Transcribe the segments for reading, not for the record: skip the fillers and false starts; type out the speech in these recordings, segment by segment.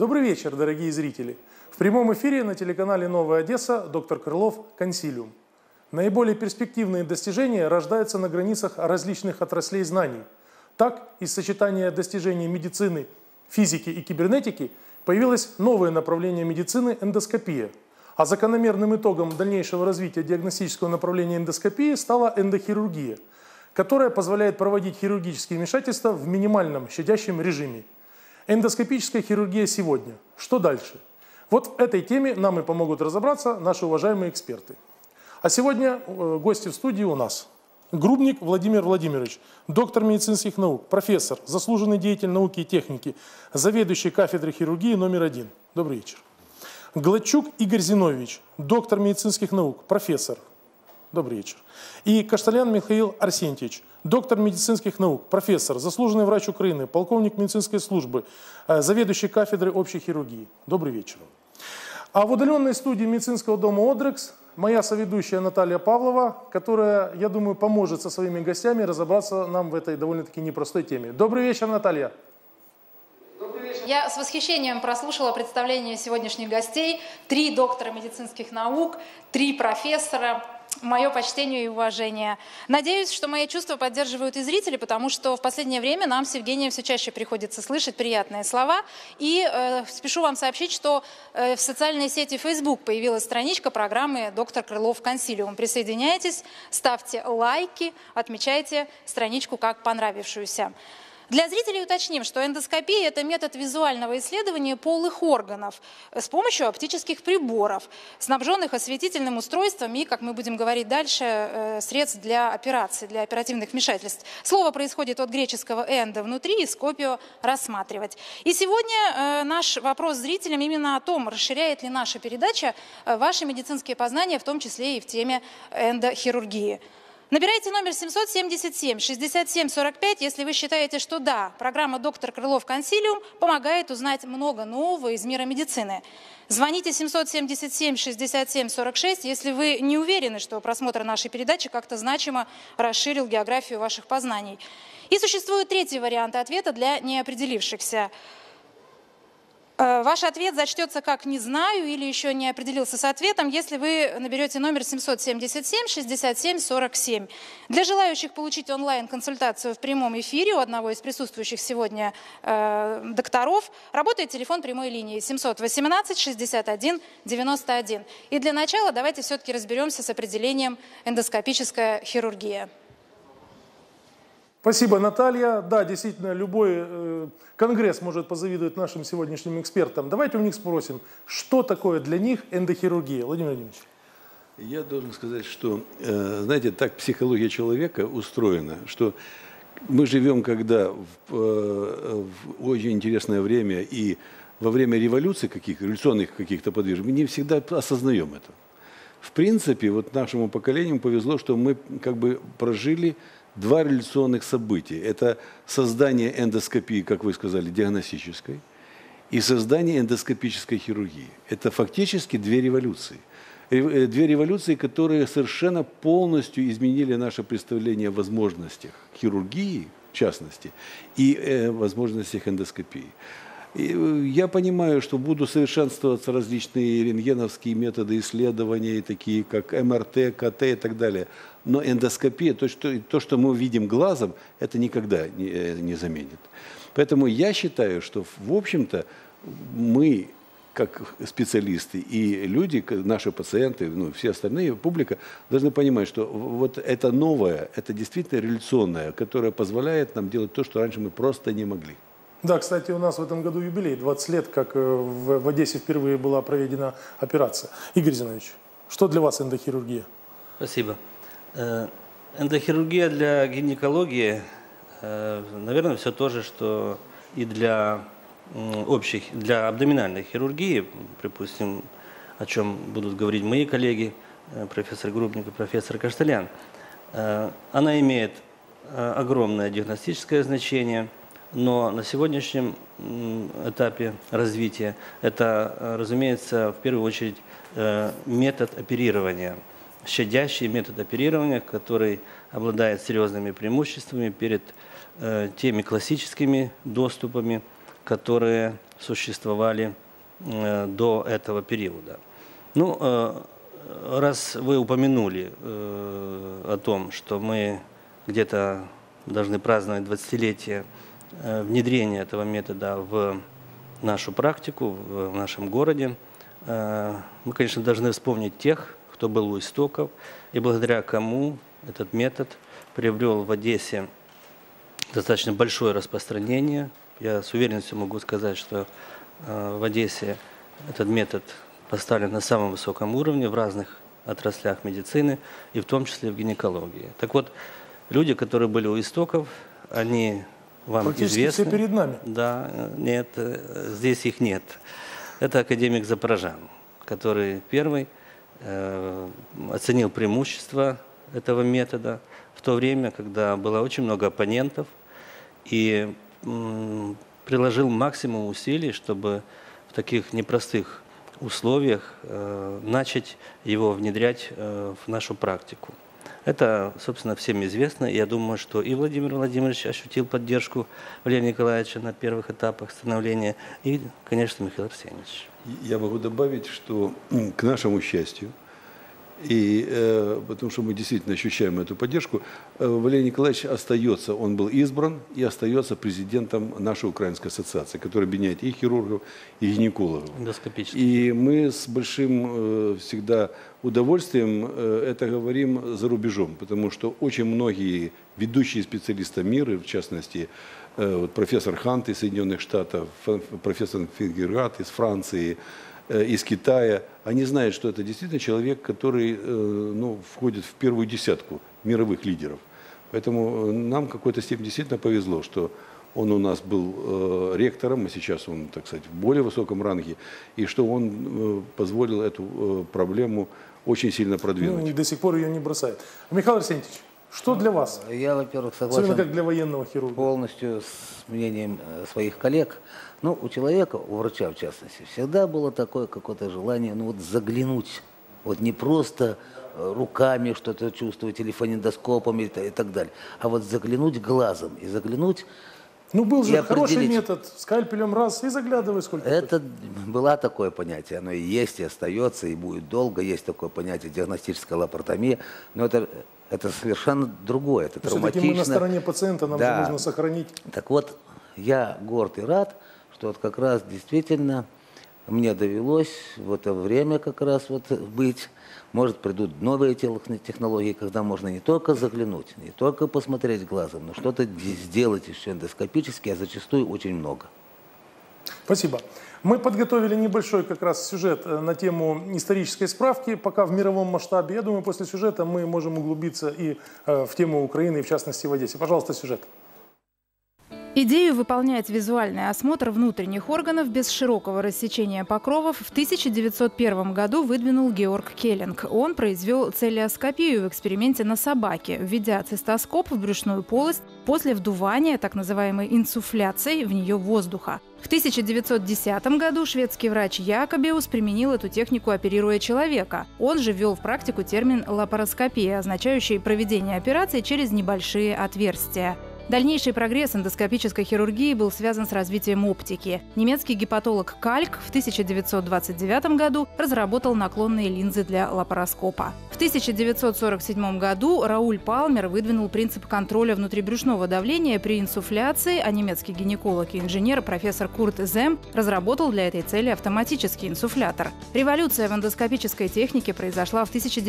Добрый вечер, дорогие зрители. В прямом эфире на телеканале «Новая Одесса» доктор Крылов «Консилиум». Наиболее перспективные достижения рождаются на границах различных отраслей знаний. Так, из сочетания достижений медицины, физики и кибернетики появилось новое направление медицины – эндоскопия. А закономерным итогом дальнейшего развития диагностического направления эндоскопии стала эндохирургия, которая позволяет проводить хирургические вмешательства в минимальном щадящем режиме. Эндоскопическая хирургия сегодня. Что дальше? Вот в этой теме нам и помогут разобраться наши уважаемые эксперты. А сегодня гости в студии у нас. Грубник Владимир Владимирович, доктор медицинских наук, профессор, заслуженный деятель науки и техники, заведующий кафедрой хирургии номер 1. Добрый вечер. Гладчук Игорь Зиновьевич, доктор медицинских наук, профессор. Добрый вечер. И Кашталян Михаил Арсентьевич, доктор медицинских наук, профессор, заслуженный врач Украины, полковник медицинской службы, заведующий кафедрой общей хирургии. Добрый вечер. А в удаленной студии медицинского дома «Одрекс» моя соведущая Наталья Павлова, которая, я думаю, поможет со своими гостями разобраться нам в этой довольно-таки непростой теме. Добрый вечер, Наталья. Я с восхищением прослушала представление сегодняшних гостей. 3 доктора медицинских наук, 3 профессора. Мое почтение и уважение. Надеюсь, что мои чувства поддерживают и зрители, потому что в последнее время нам с Евгением все чаще приходится слышать приятные слова. И спешу вам сообщить, что в социальной сети Facebook появилась страничка программы «Доктор Крылов Консилиум». Присоединяйтесь, ставьте лайки, отмечайте страничку как понравившуюся. Для зрителей уточним, что эндоскопия – это метод визуального исследования полых органов с помощью оптических приборов, снабженных осветительным устройством и, как мы будем говорить дальше, средств для операций, для оперативных вмешательств. Слово происходит от греческого «эндо» – внутри и «скопио» – рассматривать. И сегодня наш вопрос зрителям именно о том, расширяет ли наша передача ваши медицинские познания, в том числе и в теме эндохирургии. Набирайте номер 777-67-45, если вы считаете, что да, программа «Доктор Крылов Консилиум» помогает узнать много нового из мира медицины. Звоните 777-67-46, если вы не уверены, что просмотр нашей передачи как-то значимо расширил географию ваших познаний. И существует 3-й вариант ответа для неопределившихся. Ваш ответ зачтется как «не знаю» или еще не определился с ответом, если вы наберете номер 777-67-47. Для желающих получить онлайн-консультацию в прямом эфире у одного из присутствующих сегодня докторов работает телефон прямой линии 718-61-91. И для начала давайте все-таки разберемся с определением эндоскопическая хирургия. Спасибо, Наталья. Да, действительно, любой конгресс может позавидовать нашим сегодняшним экспертам. Давайте у них спросим, что такое для них эндохирургия. Владимир Владимирович. Я должен сказать, что, знаете, так психология человека устроена, что мы живем когда в очень интересное время и во время революций революционных каких-то подвижек, мы не всегда осознаем это. В принципе, вот нашему поколению повезло, что мы как бы прожили 2 революционных события. Это создание эндоскопии, как вы сказали, диагностической, и создание эндоскопической хирургии. Это фактически 2 революции. 2 революции, которые совершенно полностью изменили наше представление о возможностях хирургии, в частности, и возможностях эндоскопии. Я понимаю, что будут совершенствоваться различные рентгеновские методы исследования, такие как МРТ, КТ и так далее. Но эндоскопия, то, что мы видим глазом, это никогда не заменит. Поэтому я считаю, что, в общем-то, мы, как специалисты и люди, наши пациенты, ну, все остальные, публика, должны понимать, что вот это новое, это действительно революционное, которое позволяет нам делать то, что раньше мы просто не могли. Да, кстати, у нас в этом году юбилей, 20 лет, как в Одессе впервые была проведена операция. Игорь Зиновьевич, что для вас эндохирургия? Спасибо. Эндохирургия для гинекологии, наверное, все то же, что и для для абдоминальной хирургии, припустим, о чем будут говорить мои коллеги, профессор Грубник и профессор Кашталян. Она имеет огромное диагностическое значение, но на сегодняшнем этапе развития это, разумеется, в первую очередь метод оперирования, щадящий метод оперирования, который обладает серьезными преимуществами перед теми классическими доступами, которые существовали до этого периода. Ну, раз вы упомянули о том, что мы где-то должны праздновать 20-летие внедрения этого метода в нашу практику, в нашем городе, мы, конечно, должны вспомнить тех, кто был у истоков, и благодаря кому этот метод приобрел в Одессе достаточно большое распространение. Я с уверенностью могу сказать, что в Одессе этот метод поставлен на самом высоком уровне в разных отраслях медицины, и в том числе в гинекологии. Так вот, люди, которые были у истоков, они вам практически известны. все перед нами. Да, нет, здесь их нет. Это академик Запорожан, который первый оценил преимущества этого метода в то время, когда было очень много оппонентов, и приложил максимум усилий, чтобы в таких непростых условиях начать его внедрять в нашу практику. Это, собственно, всем известно. Я думаю, что и Владимир Владимирович ощутил поддержку Валерия Николаевича на первых этапах становления, и, конечно, Михаил Арсеньевич. Я могу добавить, что к нашему счастью, потому что мы действительно ощущаем эту поддержку, Валерий Николаевич остается, он был избран и остается президентом нашей Украинской ассоциации, которая объединяет и хирургов, и гинекологов. И мы с большим всегда удовольствием это говорим за рубежом, потому что очень многие ведущие специалисты мира, в частности, профессор Хант из Соединенных Штатов, профессор Фингергат из Франции, из Китая, они знают, что это действительно человек, который входит в первую десятку мировых лидеров. Поэтому нам в какой-то степени действительно повезло, что он у нас был ректором, а сейчас он, так сказать, в более высоком ранге, и что он позволил эту проблему очень сильно продвинуть. Ну, и до сих пор ее не бросает. Михаил Арсеньевич, что для вас? Я, во-первых, согласен особенно как для военного хирурга, полностью с мнением своих коллег. Ну, у человека, у врача в частности, всегда было такое какое-то желание, заглянуть. Вот не просто руками что-то чувствовать, или фонендоскопом, и так далее, а вот заглянуть глазом и заглянуть. Ну, был же хороший метод, скальпелем раз и заглядывай сколько. Это было такое понятие, оно и есть, и остается, и будет долго. Есть такое понятие диагностическая лапаротомия, но это совершенно другое, это травматично. Все-таки мы на стороне пациента, нам же нужно сохранить. Так вот, я горд и рад, что вот как раз действительно мне довелось в это время как раз быть. Может, придут новые технологии, когда можно не только заглянуть, не только посмотреть глазом, но что-то сделать еще эндоскопически, а зачастую очень много. Спасибо. Мы подготовили небольшой как раз сюжет на тему исторической справки, пока в мировом масштабе. Я думаю, после сюжета мы можем углубиться и в тему Украины, и в частности в Одессе. Пожалуйста, сюжет. Идею выполнять визуальный осмотр внутренних органов без широкого рассечения покровов в 1901 году выдвинул Георг Келлинг. Он произвел целиоскопию в эксперименте на собаке, введя цистоскоп в брюшную полость после вдувания, так называемой инсуфляцией, в нее воздуха. В 1910 году шведский врач Якобеус применил эту технику, оперируя человека. Он же ввел в практику термин лапароскопия, означающий проведение операции через небольшие отверстия. Дальнейший прогресс эндоскопической хирургии был связан с развитием оптики. Немецкий гепатолог Кальк в 1929 году разработал наклонные линзы для лапароскопа. В 1947 году Рауль Палмер выдвинул принцип контроля внутрибрюшного давления при инсуфляции, а немецкий гинеколог и инженер профессор Курт Зем разработал для этой цели автоматический инсуфлятор. Революция в эндоскопической технике произошла в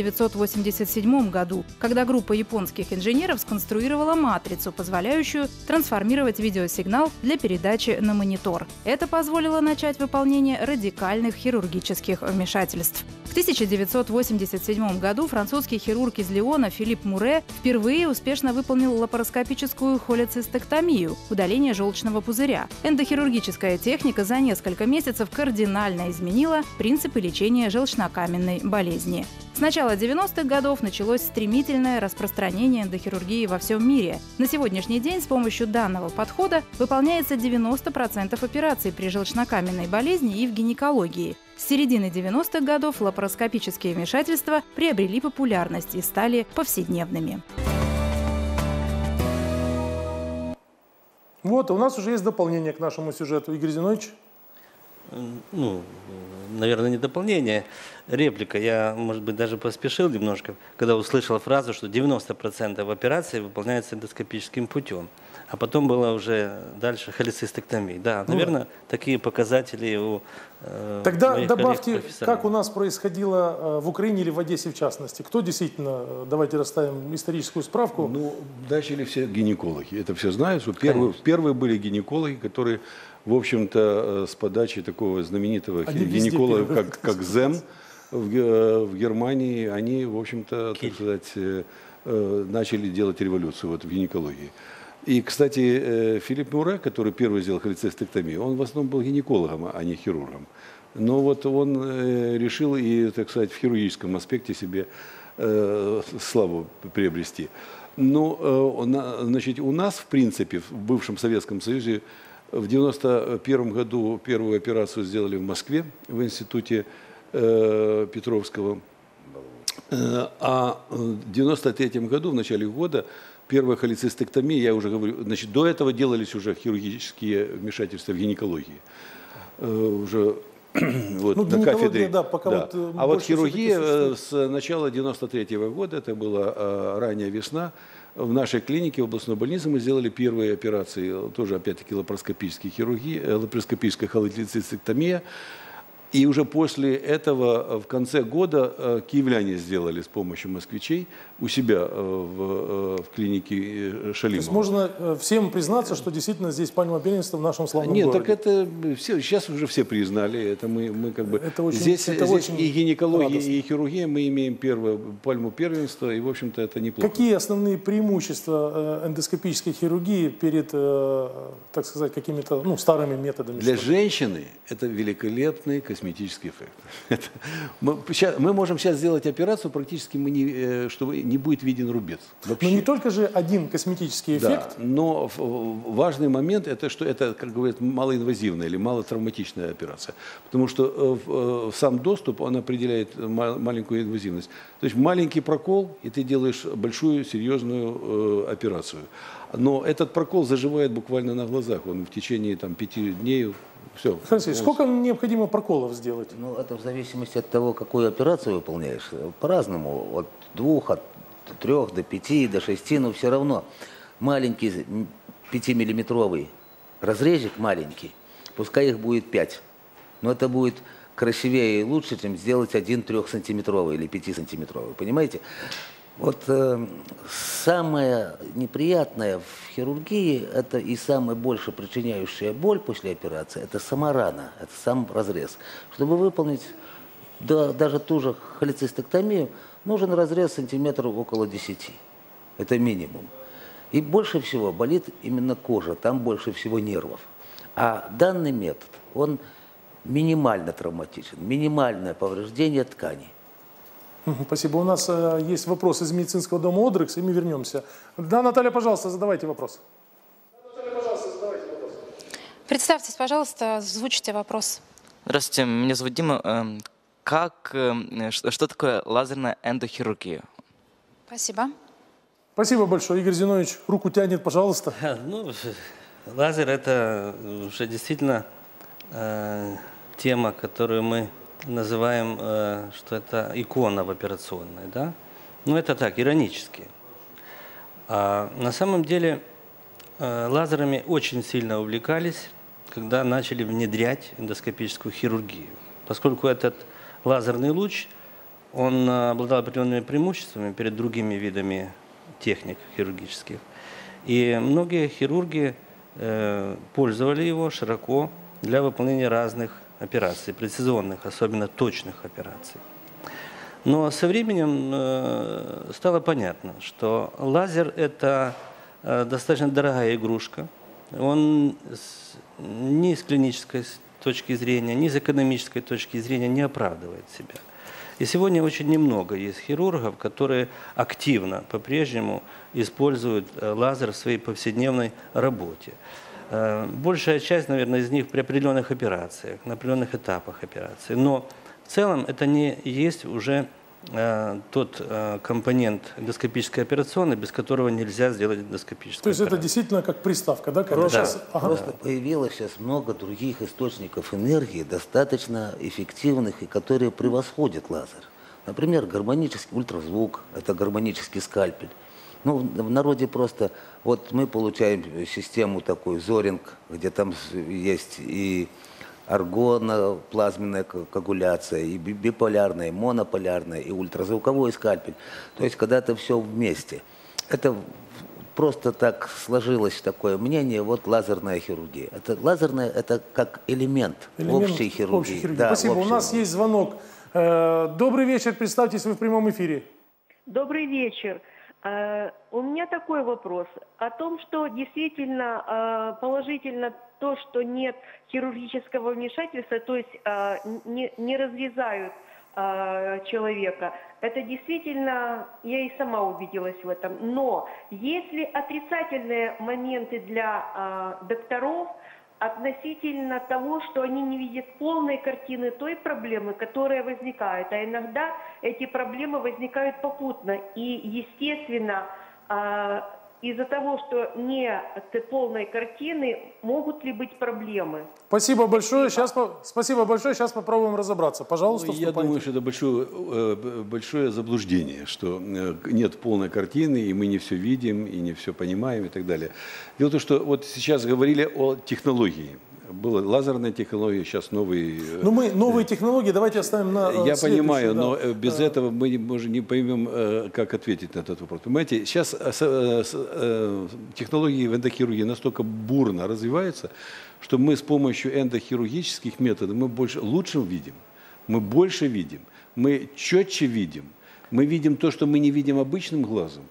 1987 году, когда группа японских инженеров сконструировала матрицу, позволяющую трансформировать видеосигнал для передачи на монитор. Это позволило начать выполнение радикальных хирургических вмешательств. В 1987 году французский хирург из Лиона Филипп Муре впервые успешно выполнил лапароскопическую холецистектомию – удаление желчного пузыря. Эндохирургическая техника за несколько месяцев кардинально изменила принципы лечения желчнокаменной болезни. С начала 90-х годов началось стремительное распространение эндохирургии во всем мире. На сегодняшний день с помощью данного подхода выполняется 90% операций при желчнокаменной болезни и в гинекологии. С середины 90-х годов лапароскопические вмешательства приобрели популярность и стали повседневными. Вот, у нас уже есть дополнение к нашему сюжету. Игорь Зинович? Ну, наверное, не дополнение, реплика. Я, может быть, даже поспешил немножко, когда услышал фразу, что 90% операций выполняется эндоскопическим путем. А потом было уже дальше холецистектомия. Да, наверное, такие показатели у Тогда моих добавьте, коллег-профессоров. как у нас происходило в Украине или в Одессе в частности. Кто действительно, давайте расставим историческую справку. Ну, начали все гинекологи. Это все знают, что первые были гинекологи, которые, в общем-то, с подачи такого знаменитого Они гинеколога, как Зем в Германии, они, в общем-то, так сказать, начали делать революцию вот в гинекологии. И, кстати, Филипп Муре, который первый сделал холецистектомию, он в основном был гинекологом, а не хирургом. Но вот он решил и, так сказать, в хирургическом аспекте себе славу приобрести. Ну, значит, у нас, в принципе, в бывшем Советском Союзе, в 1991 году первую операцию сделали в Москве, в институте Петровского. А в 1993 году, в начале года, первая холецистектомия, я уже говорю, значит, до этого делались уже хирургические вмешательства в гинекологии. Уже вот, ну, на кафедре. Да, пока да. Вот а вот хирургия с начала 1993 года, это была ранняя весна, в нашей клинике, в областной больнице мы сделали первые операции, тоже опять-таки лапароскопическая хирургия, лапароскопическая холецистектомия. И уже после этого в конце года киевляне сделали с помощью москвичей у себя в клинике Шалимова. То есть можно всем признаться, что действительно здесь пальмовое первенство в нашем славном Нет, городе? так это все, сейчас уже все признали. Это мы как бы это очень, здесь очень и гинекология, радостно. и хирургия мы имеем первую пальму первенства, и в общем-то это неплохо. Какие основные преимущества эндоскопической хирургии перед, так сказать, какими-то старыми методами? Для женщины это великолепный косметический эффект. Мы можем сейчас сделать операцию, практически чтобы не будет виден рубец. Вообще. Но не только же один косметический эффект. Да, но важный момент это, что это, как говорят, малоинвазивная или малотравматичная операция. Потому что сам доступ, он определяет маленькую инвазивность. То есть маленький прокол, и ты делаешь большую серьезную операцию. Но этот прокол заживает буквально на глазах. Он в течение 5 дней. Все. Алексей, сколько необходимо проколов сделать? Ну, это в зависимости от того, какую операцию выполняешь. По-разному. От 2, от 3 до 5, до 6, но все равно. Маленький 5-миллиметровый разрезик маленький, пускай их будет 5. Но это будет красивее и лучше, чем сделать один 3-сантиметровый или 5-сантиметровый. Понимаете? Вот самое неприятное в хирургии, это и самое больше причиняющая боль после операции, это сама рана, это сам разрез. Чтобы выполнить даже ту же холецистектомию, нужен разрез сантиметров около 10. Это минимум. И больше всего болит именно кожа, там больше всего нервов. А данный метод, он минимально травматичен, минимальное повреждение тканей. Спасибо. У нас есть вопрос из медицинского дома «Одрекс», и мы вернемся. Да, Наталья, пожалуйста, задавайте вопрос. Представьтесь, пожалуйста, озвучите вопрос. Здравствуйте, меня зовут Дима. Что такое лазерная эндохирургия? Спасибо. Спасибо большое. Игорь Зинович руку тянет, пожалуйста. Ну, лазер – это уже действительно тема, которую мы называем, что это икона в операционной, да? Ну, это так, иронически. А на самом деле лазерами очень сильно увлекались, когда начали внедрять эндоскопическую хирургию. Поскольку этот лазерный луч, он обладал определенными преимуществами перед другими видами техник хирургических. И многие хирурги пользовали его широко для выполнения разных операций, прецизионных, особенно точных операций. Но со временем стало понятно, что лазер – это достаточно дорогая игрушка. Он ни с клинической точки зрения, ни с экономической точки зрения не оправдывает себя. И сегодня очень немного есть хирургов, которые активно по-прежнему используют лазер в своей повседневной работе. Большая часть, наверное, из них при определенных операциях, на определенных этапах операции. Но в целом это не есть уже тот компонент эндоскопической операционной, без которого нельзя сделать эндоскопическую То есть это операцию. действительно как приставка, да? Просто появилось сейчас много других источников энергии, достаточно эффективных и которые превосходят лазер. Например, гармонический ультразвук, это гармонический скальпель. Ну, в народе просто, вот мы получаем систему такую, Зоринг, где там есть и аргоноплазменная коагуляция, и биполярная, и монополярная, и ультразвуковой скальпель. То есть, когда это все вместе. Это просто так сложилось такое мнение, вот лазерная хирургия. Это лазерная, это как элемент общей хирургии. Да, спасибо. У нас есть звонок. Добрый вечер, представьтесь, вы в прямом эфире. Добрый вечер. У меня такой вопрос о том, что действительно положительно то, что нет хирургического вмешательства, то есть не разрезают человека. Это действительно, я и сама убедилась в этом. Но есть ли отрицательные моменты для докторов относительно того, что они не видят полной картины той проблемы, которая возникает. А иногда эти проблемы возникают попутно. И, естественно, из-за того, что нет полной картины, могут ли быть проблемы? Спасибо большое. Спасибо большое. Сейчас попробуем разобраться. Пожалуйста, Я думаю, что это большое заблуждение, что нет полной картины, и мы не все видим, и не все понимаем, и так далее. Дело в том, что вот сейчас говорили о технологии. Была лазерная технология, сейчас новые... Ну, мы новые технологии давайте оставим на Я понимаю, но без этого мы не поймем, как ответить на этот вопрос. Понимаете, сейчас технологии в эндохирургии настолько бурно развиваются, что мы с помощью эндохирургических методов мы лучше видим, мы больше видим, мы четче видим, мы видим то, что мы не видим обычным глазом.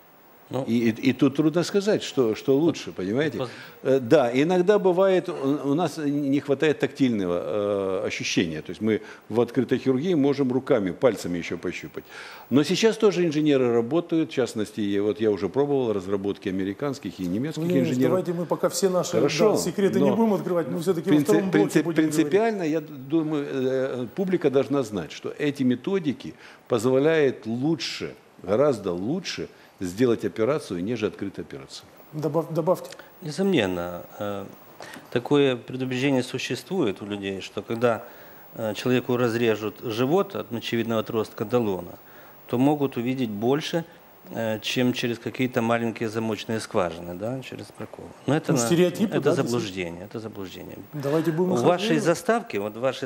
И тут трудно сказать, что лучше, понимаете? Да, иногда бывает, у нас не хватает тактильного ощущения. То есть мы в открытой хирургии можем руками, пальцами еще пощупать. Но сейчас тоже инженеры работают, в частности, вот я уже пробовал разработки американских и немецких инженеров. Давайте мы пока все наши секреты не будем открывать, мы все-таки во втором блоке будем принципиально, я думаю, публика должна знать, что эти методики позволяют лучше, гораздо лучше сделать операцию, нежели открытую операцию. Добавьте. Несомненно, такое предубеждение существует у людей, что когда человеку разрежут живот от мочевидного отростка до лона, то могут увидеть больше, чем через какие-то маленькие замочные скважины, да, через прокол. Но это, это заблуждение. Это заблуждение. Давайте будем в вашей заставке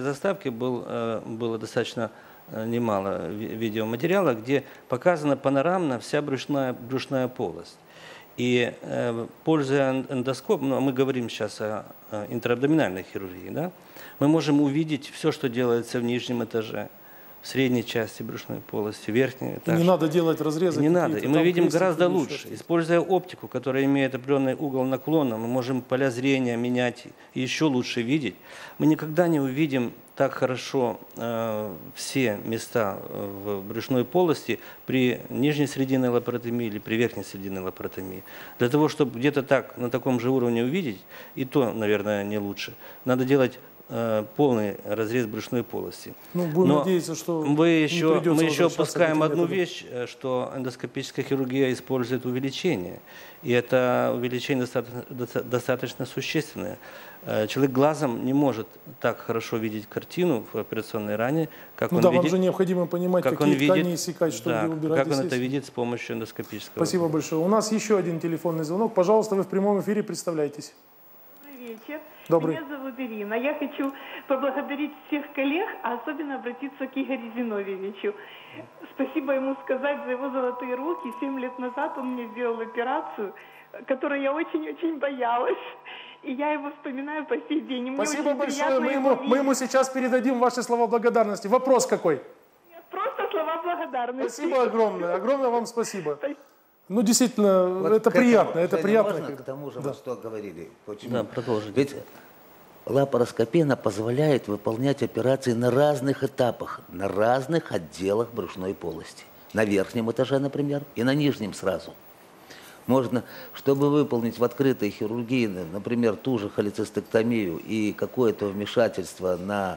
было достаточно немало видеоматериала, где показана панорамно вся брюшная полость. И пользуя эндоскоп, мы говорим сейчас о интраабдоминальной хирургии, да, мы можем увидеть все, что делается в нижнем этаже, в средней части брюшной полости, в верхней этаже. Не надо делать разрезы. Не надо. И мы видим гораздо лучше. Используя оптику, которая имеет определенный угол наклона, мы можем поля зрения менять и еще лучше видеть. Мы никогда не увидим так хорошо все места в брюшной полости при нижней срединной лапаротомии или при верхней срединной лапаротомии. Для того, чтобы где-то так, на таком же уровне увидеть, и то, наверное, не лучше, надо делать полный разрез брюшной полости. Ну, будем надеяться, что мы еще упускаем одну вещь, что эндоскопическая хирургия использует увеличение. И это увеличение достаточно существенное. Человек глазом не может так хорошо видеть картину в операционной ране, как он видит. Вам же необходимо понимать, какие ткани иссякать, чтобы убирать. Как он это видит с помощью эндоскопического. Спасибо большое. У нас еще один телефонный звонок. Пожалуйста, вы в прямом эфире, представляйтесь. Добрый вечер. Добрый. Меня зовут Ирина. Я хочу поблагодарить всех коллег, а особенно обратиться к Игорю Зиновьевичу. Спасибо ему сказать за его золотые руки. 7 лет назад он мне сделал операцию, которой я очень-очень боялась. И я его вспоминаю по сей день. Спасибо большое. Мы ему сейчас передадим ваши слова благодарности. Вопрос какой? Нет, просто слова благодарности. Спасибо огромное. Огромное вам спасибо. Ну, действительно, вот это приятно. Это приятно. Можно, к тому же, вот что говорили. Почему? Да, продолжите. Ведь лапароскопия, она позволяет выполнять операции на разных этапах, на разных отделах брюшной полости. На верхнем этаже, например, и на нижнем сразу. Можно, чтобы выполнить в открытой хирургии, например, ту же холецистектомию и какое-то вмешательство на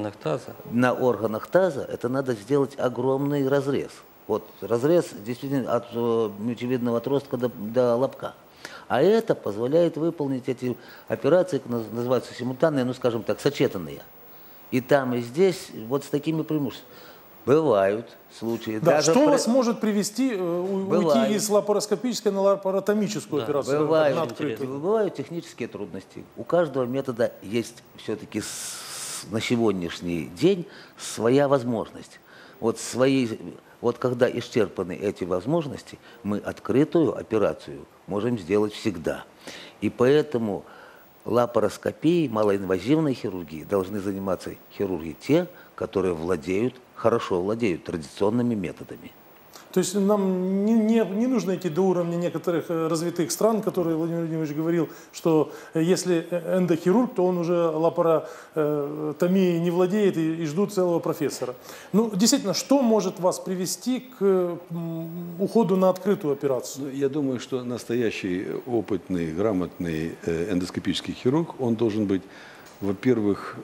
органах таза, это надо сделать огромный разрез. Вот разрез действительно от мечевидного отростка до лобка. А это позволяет выполнить эти операции, называются симультанные, ну скажем так, сочетанные. И там, и здесь вот с такими преимуществами. Бывают случаи. Да, что вас может привести, уйти из лапароскопической на лапаротомическую операцию? Бывают технические трудности. У каждого метода есть все-таки на сегодняшний день своя возможность. Вот когда исчерпаны эти возможности, мы открытую операцию можем сделать всегда. И поэтому лапароскопией, малоинвазивной хирургией должны заниматься хирурги те, которые хорошо владеют традиционными методами. То есть нам не нужно идти до уровня некоторых развитых стран, которые Владимир Владимирович говорил, что если эндохирург, то он уже лапаротомией не владеет и ждут целого профессора. Ну, действительно, что может вас привести к уходу на открытую операцию? Я думаю, что настоящий опытный, грамотный эндоскопический хирург, он должен быть, во-первых,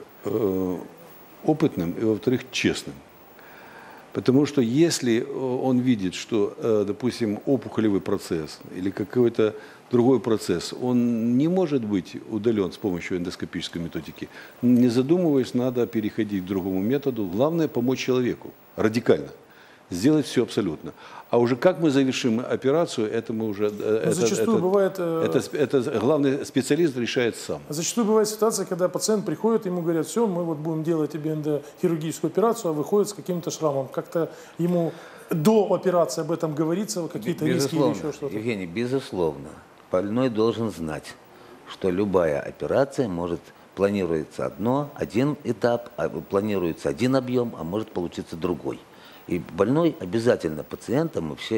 опытным и, во-вторых, честным. Потому что если он видит, что, допустим, опухолевый процесс или какой-то другой процесс, он не может быть удален с помощью эндоскопической методики, не задумываясь, надо переходить к другому методу. Главное – помочь человеку радикально. Сделать все абсолютно. А уже как мы завершим операцию, это мы уже... Зачастую бывает... Это главный специалист решает сам. Зачастую бывает ситуация, когда пациент приходит, ему говорят, все, мы вот будем делать тебе эндохирургическую операцию, а выходит с каким-то шрамом. Как-то ему до операции об этом говорится, какие-то риски или еще что-то. Евгений, безусловно. Больной должен знать, что любая операция планируется один этап, планируется один объем, а может получиться другой. И больной обязательно пациент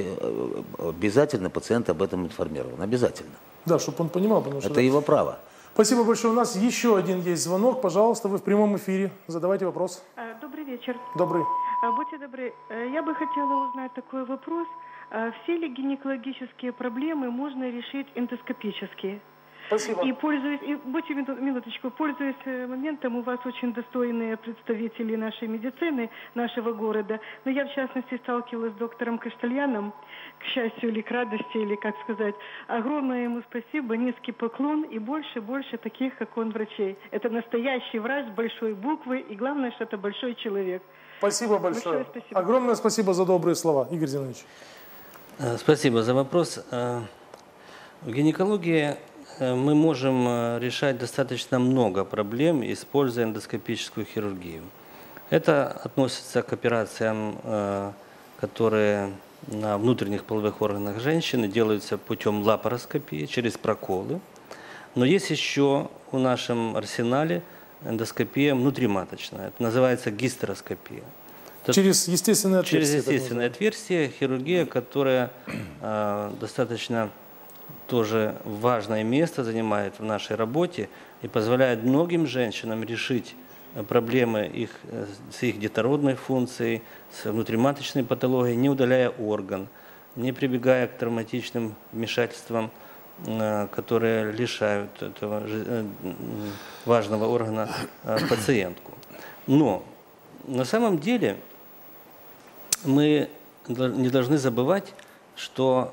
об этом информирован. Обязательно. Да, чтобы он понимал. Потому что это его право. Спасибо большое. У нас еще один есть звонок. Пожалуйста, вы в прямом эфире. Задавайте вопрос. Добрый вечер. Добрый. Будьте добры. Я бы хотела узнать такой вопрос. Все ли гинекологические проблемы можно решить эндоскопически? Спасибо. Будьте минуточку, пользуясь моментом, у вас очень достойные представители нашей медицины, нашего города. Но я, в частности, сталкивалась с доктором Каштальяном, к счастью или к радости, или как сказать. Огромное ему спасибо, низкий поклон и больше таких, как он, врачей. Это настоящий врач с большой буквы, и главное, что это большой человек. Спасибо большое. Спасибо. Огромное спасибо за добрые слова. Игорь Зинович. Спасибо за вопрос. В гинекологии мы можем решать достаточно много проблем, используя эндоскопическую хирургию. Это относится к операциям, которые на внутренних половых органах женщины делаются путем лапароскопии, через проколы. Но есть еще в нашем арсенале эндоскопия внутриматочная. Это называется гистероскопия. Через естественное отверстие. Через естественное отверстие хирургия, которая достаточно тоже важное место занимает в нашей работе и позволяет многим женщинам решить проблемы с их детородной функцией, с внутриматочной патологией, не удаляя орган, не прибегая к травматичным вмешательствам, которые лишают этого важного органа пациентку. Но на самом деле мы не должны забывать, что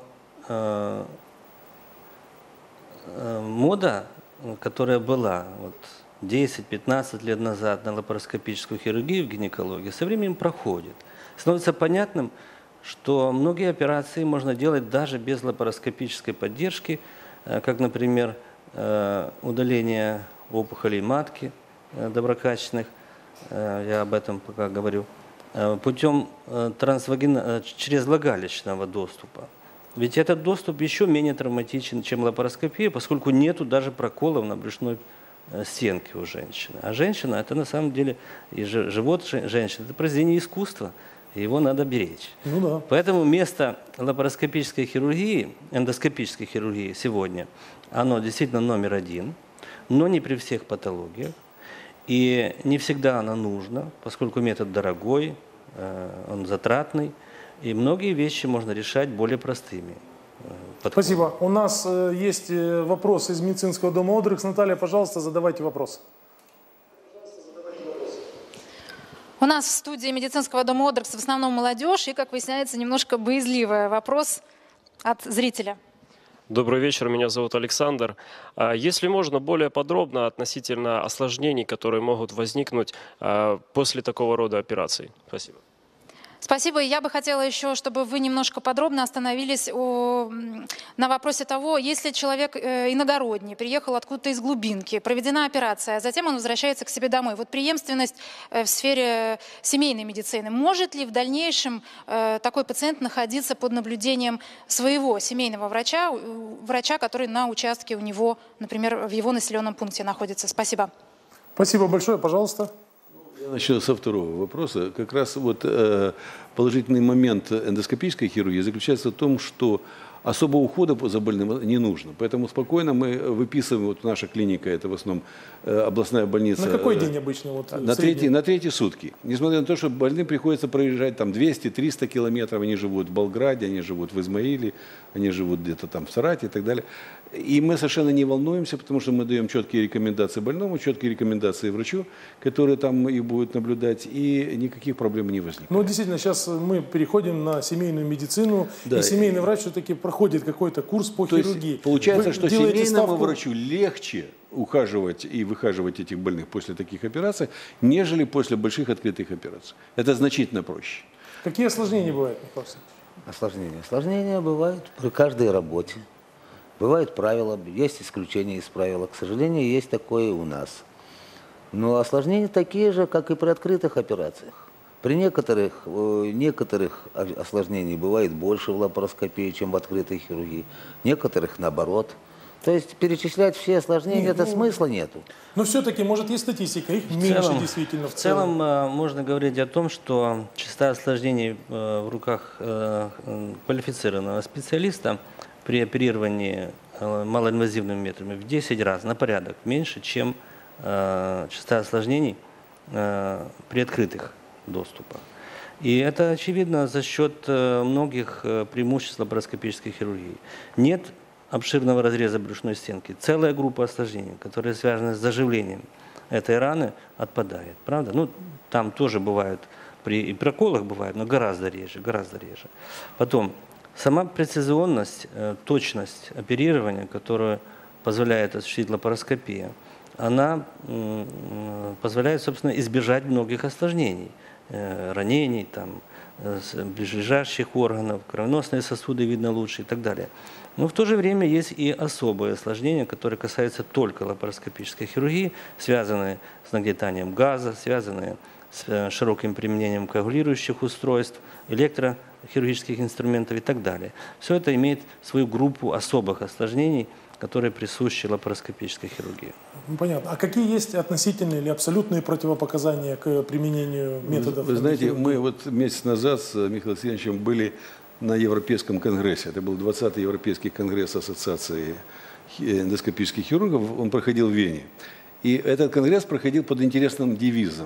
мода, которая была 10-15 лет назад на лапароскопическую хирургию в гинекологии, со временем проходит. Становится понятным, что многие операции можно делать даже без лапароскопической поддержки, как, например, удаление опухолей матки доброкачественных, я об этом пока говорю, путем через влагалищного доступа. Ведь этот доступ еще менее травматичен, чем лапароскопия, поскольку нету даже проколов на брюшной стенке у женщины. А женщина – это на самом деле, и живот женщины – это произведение искусства, и его надо беречь. Ну да. Поэтому место лапароскопической хирургии, эндоскопической хирургии сегодня, оно действительно номер один, но не при всех патологиях. И не всегда оно нужно, поскольку метод дорогой, он затратный. И многие вещи можно решать более простыми подхода. Спасибо. У нас есть вопрос из медицинского дома «Одрекс». Наталья, пожалуйста, задавайте вопрос. У нас в студии медицинского дома «Одрекс» в основном молодежь и, как выясняется, немножко боязливая. Вопрос от зрителя. Добрый вечер, меня зовут Александр. Если можно, более подробно относительно осложнений, которые могут возникнуть после такого рода операций. Спасибо. Спасибо. Я бы хотела еще, чтобы вы немножко подробно остановились на вопросе того, если человек иногородний, приехал откуда-то из глубинки, проведена операция, а затем он возвращается к себе домой. Вот преемственность в сфере семейной медицины. Может ли в дальнейшем такой пациент находиться под наблюдением своего семейного врача, который на участке у него, например, в его населенном пункте находится? Спасибо. Спасибо большое. Пожалуйста. Я начну со второго вопроса. Как раз вот положительный момент эндоскопической хирургии заключается в том, что особого ухода за больным не нужно. Поэтому спокойно мы выписываем, вот наша клиника, это в основном областная больница. На какой день обычно? Вот, на третьи сутки. Несмотря на то, что больным приходится проезжать там 200-300 километров, они живут в Болграде, они живут в Измаиле, они живут где-то там в Сарате и так далее. И мы совершенно не волнуемся, потому что мы даем четкие рекомендации больному, четкие рекомендации врачу, который там и будет наблюдать, и никаких проблем не возникнет. Ну, действительно, сейчас мы переходим на семейную медицину, да, и семейный врач все-таки проходит какой-то курс по хирургии. Есть, получается, что семейному врачу легче ухаживать и выхаживать этих больных после таких операций, нежели после больших открытых операций. Это значительно проще. Какие осложнения бывают, Михаил Александрович? Осложнения бывают при каждой работе. Бывают правила, есть исключения из правила. К сожалению, есть такое и у нас. Но осложнения такие же, как и при открытых операциях. При некоторых осложнений бывает больше в лапароскопии, чем в открытой хирургии. Некоторых наоборот. То есть перечислять все осложнения, смысла нету. Но все-таки, может, есть статистика, их меньше действительно в целом. В целом можно говорить о том, что частота осложнений в руках квалифицированного специалиста при оперировании малоинвазивными методами в 10 раз на порядок меньше, чем частота осложнений при открытых доступах. И это очевидно за счет многих преимуществ лапароскопической хирургии. Нет обширного разреза брюшной стенки. Целая группа осложнений, которые связаны с заживлением этой раны, отпадает. Правда? Ну, там тоже бывают, и проколах бывает, но гораздо реже, гораздо реже. Потом, сама прецизионность, точность оперирования, которую позволяет осуществить лапароскопия, она позволяет, собственно, избежать многих осложнений, ранений, там, ближайших органов, кровеносные сосуды видно лучше и так далее. Но в то же время есть и особые осложнения, которые касаются только лапароскопической хирургии, связанные с нагнетанием газа, связанные с широким применением коагулирующих устройств, электрохирургических инструментов и так далее. Все это имеет свою группу особых осложнений, которые присущи лапароскопической хирургии. Понятно. А какие есть относительные или абсолютные противопоказания к применению методов? Вы знаете, мы вот месяц назад с Михаилом Алексеевичем были на Европейском конгрессе. Это был 20-й Европейский конгресс Ассоциации эндоскопических хирургов. Он проходил в Вене. И этот конгресс проходил под интересным девизом.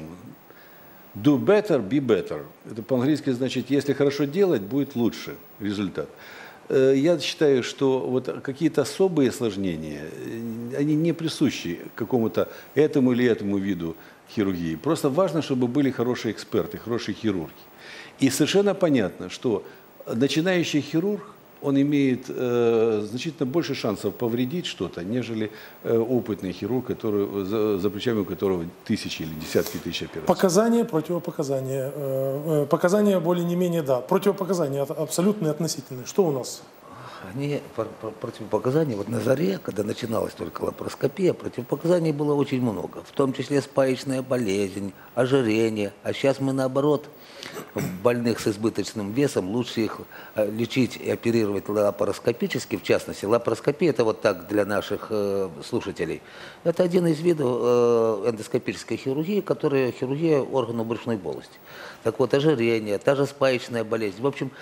Do better, be better. Это по-английски значит, если хорошо делать, будет лучше результат. Я считаю, что вот какие-то особые осложнения, они не присущи какому-то этому или этому виду хирургии. Просто важно, чтобы были хорошие эксперты, хорошие хирурги. И совершенно понятно, что начинающий хирург, он имеет значительно больше шансов повредить что-то, нежели опытный хирург, за плечами у которого тысячи или десятки тысяч операций. Показания, противопоказания. Показания более-не менее, да. Противопоказания абсолютные, относительные. Что у нас? Они, противопоказаний, вот на заре, когда начиналась только лапароскопия, противопоказаний было очень много, в том числе спаечная болезнь, ожирение, а сейчас мы наоборот, больных с избыточным весом, лучше их лечить и оперировать лапароскопически, в частности, лапароскопия, это вот так для наших слушателей, это один из видов эндоскопической хирургии, которая хирургия органов брюшной полости. Так вот, ожирение, та же спаечная болезнь, в общем,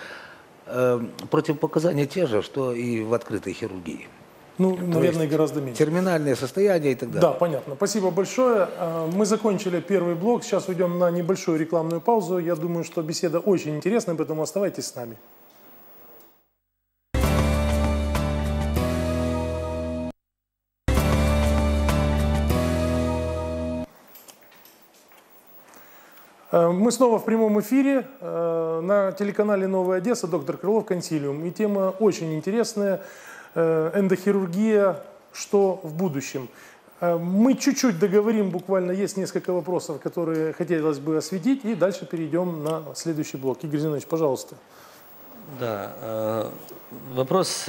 противопоказания те же, что и в открытой хирургии. Ну, наверное, гораздо меньше. Терминальные состояния и так далее. Да, понятно. Спасибо большое. Мы закончили первый блок. Сейчас уйдем на небольшую рекламную паузу. Я думаю, что беседа очень интересная, поэтому оставайтесь с нами. Мы снова в прямом эфире на телеканале «Новая Одесса», доктор Крылов, «Консилиум». И тема очень интересная – эндохирургия, что в будущем. Мы чуть-чуть договорим, буквально есть несколько вопросов, которые хотелось бы осветить, и дальше перейдем на следующий блок. Игорь Зинович, пожалуйста. Да, вопрос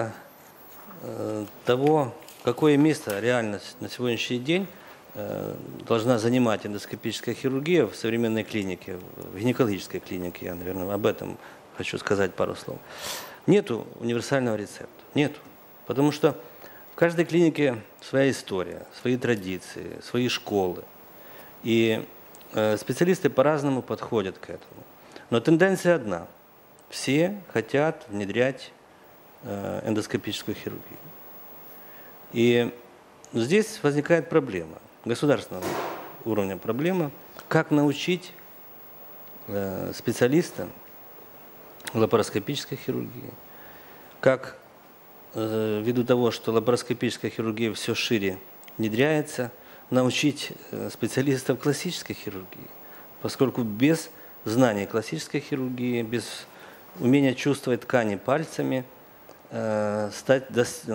того, какое место реально на сегодняшний день должна занимать эндоскопическая хирургия в современной клинике, в гинекологической клинике, я, наверное, об этом хочу сказать пару слов. Нету универсального рецепта, нету, потому что в каждой клинике своя история, свои традиции, свои школы, и специалисты по-разному подходят к этому. Но тенденция одна – все хотят внедрять эндоскопическую хирургию. И здесь возникает проблема. Государственного уровня проблема, как научить специалиста лапароскопической хирургии, как ввиду того, что лапароскопическая хирургия все шире внедряется, научить специалистов классической хирургии, поскольку без знания классической хирургии, без умения чувствовать ткани пальцами, стать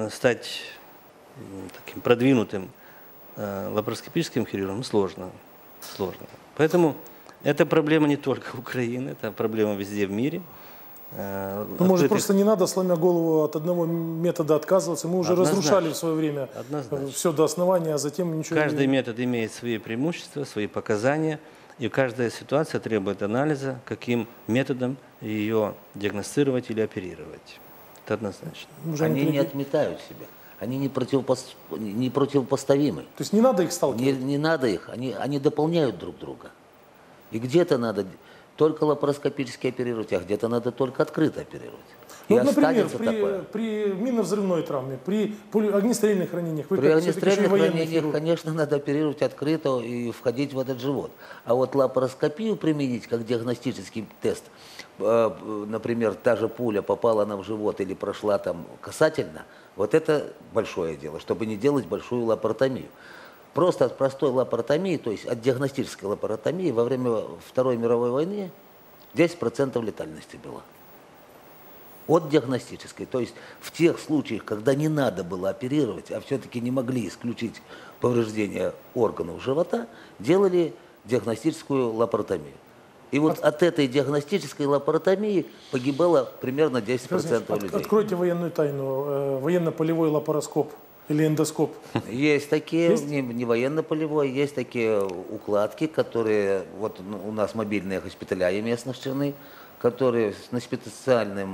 таким продвинутым лапароскопическим хирургом сложно. Поэтому это проблема не только Украины, это проблема везде в мире. Ну, может, просто не надо, сломя голову, от одного метода отказываться. Мы уже разрушали в свое время все до основания, а затем ничего не... Каждый метод имеет свои преимущества, свои показания, и каждая ситуация требует анализа, каким методом ее диагностировать или оперировать. Это однозначно. Они не отметают себя. Они не противопоставимы. То есть не надо их сталкивать? Не надо их, они дополняют друг друга. И где-то надо только лапароскопически оперировать, а где-то надо только открыто оперировать. Ну, вот, например, при минно-взрывной травме, при огнестрельных ранениях, при огнестрельных ранениях, конечно, надо оперировать открыто и входить в этот живот. А вот лапароскопию применить как диагностический тест, например, та же пуля попала нам в живот или прошла там касательно, вот это большое дело, чтобы не делать большую лапаротомию. Просто от простой лапаротомии, то есть от диагностической лапаротомии во время Второй мировой войны 10% летальности было. От диагностической. То есть в тех случаях, когда не надо было оперировать, а все-таки не могли исключить повреждение органов живота, делали диагностическую лапаротомию. И вот от этой диагностической лапаротомии погибало примерно 10% людей. Откройте военную тайну. Военно-полевой лапароскоп или эндоскоп. Есть такие, не военно-полевой, есть такие укладки, которые, вот у нас мобильные госпиталями оснащены, которые на специальное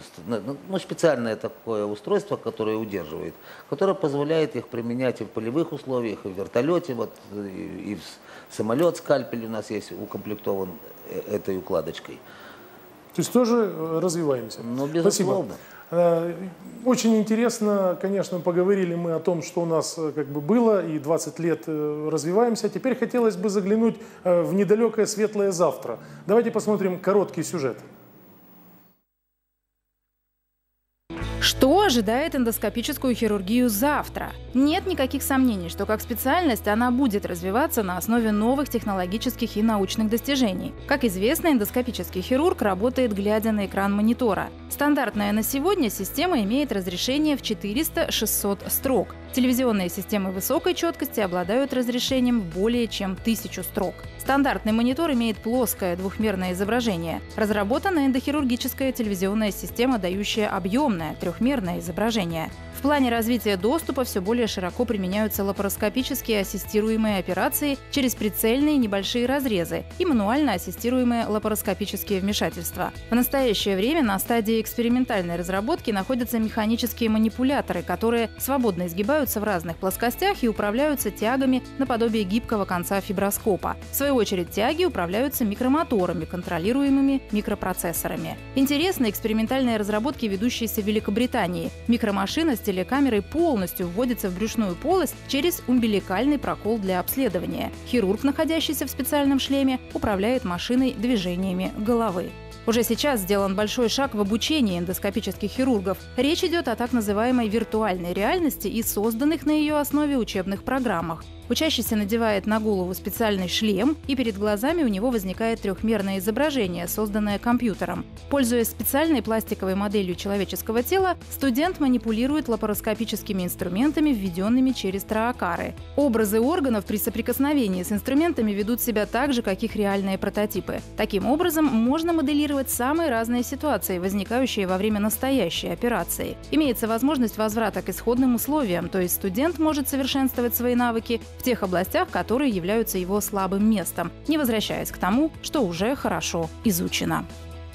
такое устройство, которое удерживает, которое позволяет их применять и в полевых условиях, и в вертолете, вот, и в самолет скальпель у нас есть укомплектован этой укладочкой. То есть тоже развиваемся. Ну, безусловно. Спасибо. Очень интересно, конечно, поговорили мы о том, что у нас как бы было, и 20 лет развиваемся. Теперь хотелось бы заглянуть в недалекое светлое завтра. Давайте посмотрим короткий сюжет. Что ожидает эндоскопическую хирургию завтра? Нет никаких сомнений, что как специальность она будет развиваться на основе новых технологических и научных достижений. Как известно, эндоскопический хирург работает, глядя на экран монитора. Стандартная на сегодня система имеет разрешение в 400-600 строк. Телевизионные системы высокой четкости обладают разрешением в более чем 1000 строк. Стандартный монитор имеет плоское двухмерное изображение. Разработана эндохирургическая телевизионная система, дающая объемное трехмерное изображение. В плане развития доступа все более широко применяются лапароскопические ассистируемые операции через прицельные небольшие разрезы и мануально ассистируемые лапароскопические вмешательства. В настоящее время на стадии экспериментальной разработки находятся механические манипуляторы, которые свободно изгибаются в разных плоскостях и управляются тягами наподобие гибкого конца фиброскопа. В свою очередь тяги управляются микромоторами, контролируемыми микропроцессорами. Интересны экспериментальные разработки, ведущиеся в Великобритании. Микромашина с телекамерой полностью вводится в брюшную полость через умбиликальный прокол для обследования. Хирург, находящийся в специальном шлеме, управляет машиной движениями головы. Уже сейчас сделан большой шаг в обучении эндоскопических хирургов. Речь идет о так называемой виртуальной реальности и созданных на ее основе учебных программах. Учащийся надевает на голову специальный шлем, и перед глазами у него возникает трехмерное изображение, созданное компьютером. Пользуясь специальной пластиковой моделью человеческого тела, студент манипулирует лапароскопическими инструментами, введенными через траакары. Образы органов при соприкосновении с инструментами ведут себя так же, как их реальные прототипы. Таким образом, можно моделировать самые разные ситуации, возникающие во время настоящей операции. Имеется возможность возврата к исходным условиям, то есть студент может совершенствовать свои навыки в тех областях, которые являются его слабым местом, не возвращаясь к тому, что уже хорошо изучено.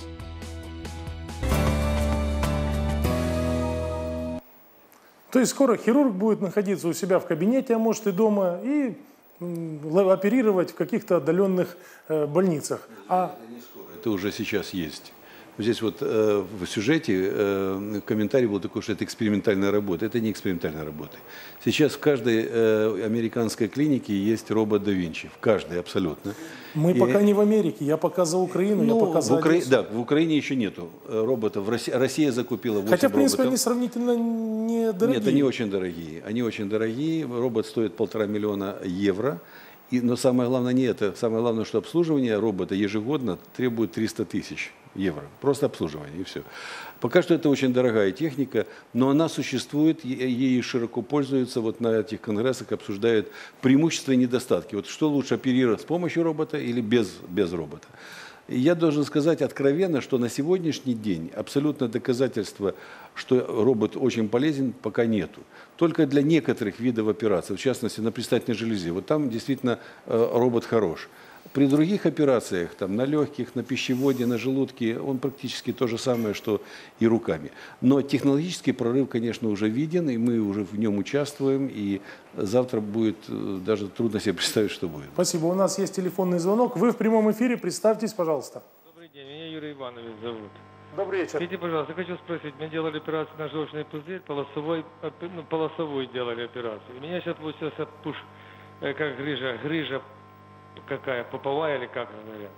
То есть скоро хирург будет находиться у себя в кабинете, а может и дома, и оперировать в каких-то отдаленных больницах. Это уже сейчас есть. Здесь вот в сюжете комментарий был такой, что это экспериментальная работа. Это не экспериментальная работа. Сейчас в каждой американской клинике есть робот да Винчи. В каждой абсолютно. Мы пока не в Америке. Я пока за Украину, я пока за Одессу. Да, в Украине еще нету роботов. Россия закупила 8 Хотя, в принципе, роботов. они сравнительно недорогие. Нет, они очень дорогие. Они очень дорогие. Робот стоит 1,5 миллиона евро. Но самое главное не это. Самое главное, что обслуживание робота ежегодно требует 300 тысяч евро. Просто обслуживание и все. Пока что это очень дорогая техника, но она существует, ей широко пользуются. Вот на этих конгрессах обсуждают преимущества и недостатки. Вот что лучше, оперировать с помощью робота или без робота. И я должен сказать откровенно, что на сегодняшний день абсолютно доказательства, что робот очень полезен, пока нету. Только для некоторых видов операций, в частности на предстательной железе, вот там действительно робот хорош. При других операциях, там, на легких, на пищеводе, на желудке, он практически то же самое, что и руками. Но технологический прорыв, конечно, уже виден, и мы уже в нем участвуем, и завтра будет, даже трудно себе представить, что будет. Спасибо. У нас есть телефонный звонок. Вы в прямом эфире. Представьтесь, пожалуйста. Добрый день. Меня Юрий Иванович зовут. Добрый вечер. Скажите, пожалуйста, хочу спросить. Мне делали операцию на желчный пузырь, полосовую делали операцию. У меня сейчас получился пуш, как грыжа какая, поповая или как говорят.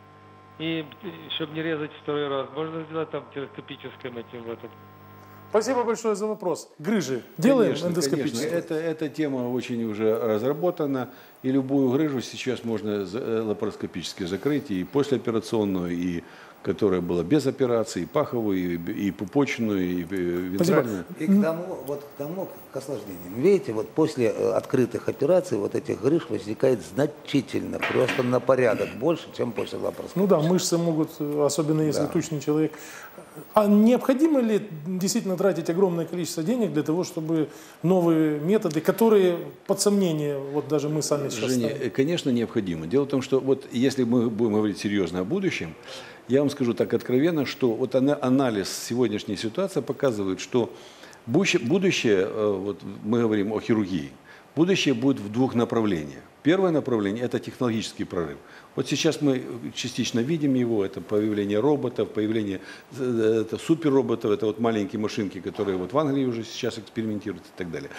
И чтобы не резать второй раз, можно сделать там телескопическим этим в этом. Спасибо большое за вопрос. Грыжи делаем Конечно, эндоскопически? конечно. Эта тема очень уже разработана, и любую грыжу сейчас можно лапароскопически закрыть, и послеоперационную, и которая была без операции, и паховую, и пупочную, и вентральную. И к тому, к осложнениям. Видите, вот после открытых операций вот этих грыж возникает значительно, просто на порядок больше, чем после лапароскопии. Ну да, мышцы могут, особенно если тучный человек. А необходимо ли действительно тратить огромное количество денег для того, чтобы новые методы, которые под сомнение, вот даже мы сами сейчас Женя, ставим? конечно, необходимо. Дело в том, что вот если мы будем говорить серьезно о будущем, я вам скажу так откровенно, что вот анализ сегодняшней ситуации показывает, что будущее, вот мы говорим о хирургии, будущее будет в двух направлениях. Первое направление – это технологический прорыв. Вот сейчас мы частично видим его, это появление роботов, появление суперроботов, это вот маленькие машинки, которые вот в Англии уже сейчас экспериментируют и так далее.